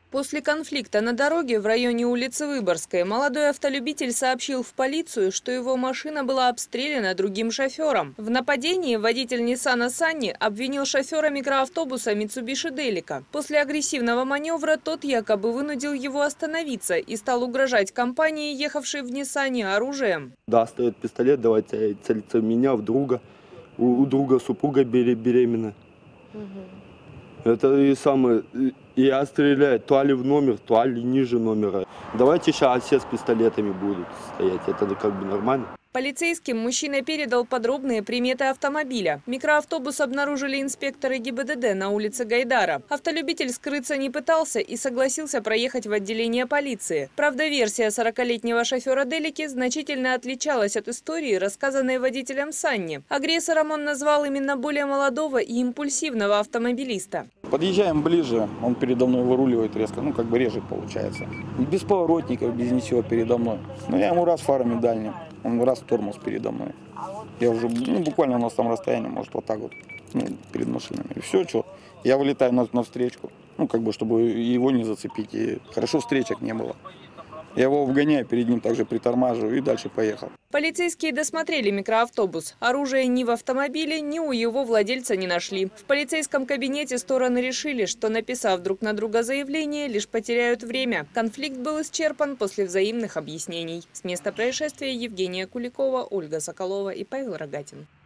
После конфликта на дороге в районе улицы Выборгской молодой автолюбитель сообщил в полицию, что его машина была обстреляна другим шофером. В нападении водитель Ниссана Санни обвинил шофера микроавтобуса Mitsubishi Delica. После агрессивного маневра тот якобы вынудил его остановиться и стал угрожать компании, ехавшей в Ниссане, оружием. Достает пистолет, давайте целиться в меня, в друга. У друга супруга беременна. Это и самое. Я стреляю то ли в номер, то ли ниже номера. Давайте сейчас все с пистолетами будут стоять. Это как бы нормально. Полицейским мужчина передал подробные приметы автомобиля. Микроавтобус обнаружили инспекторы ГИБДД на улице Гайдара. Автолюбитель скрыться не пытался и согласился проехать в отделение полиции. Правда, версия 40-летнего шофера Делики значительно отличалась от истории, рассказанной водителем Санни. Агрессором он назвал именно более молодого и импульсивного автомобилиста. Подъезжаем ближе, он передо мной выруливает резко, как бы режет получается. Без поворотников, без ничего передо мной. Но я ему раз фарами дальним, он раз тормоз передо мной. Я уже, буквально у нас там расстояние, может вот так вот, перед машинами. И все, что, я вылетаю на встречку, как бы, чтобы его не зацепить. И хорошо встречек не было. Я его вгоняю, перед ним также притормаживаю и дальше поехал. Полицейские досмотрели микроавтобус. Оружия ни в автомобиле, ни у его владельца не нашли. В полицейском кабинете стороны решили, что, написав друг на друга заявление, лишь потеряют время. Конфликт был исчерпан после взаимных объяснений. С места происшествия Евгения Куликова, Ольга Соколова и Павел Рогатин.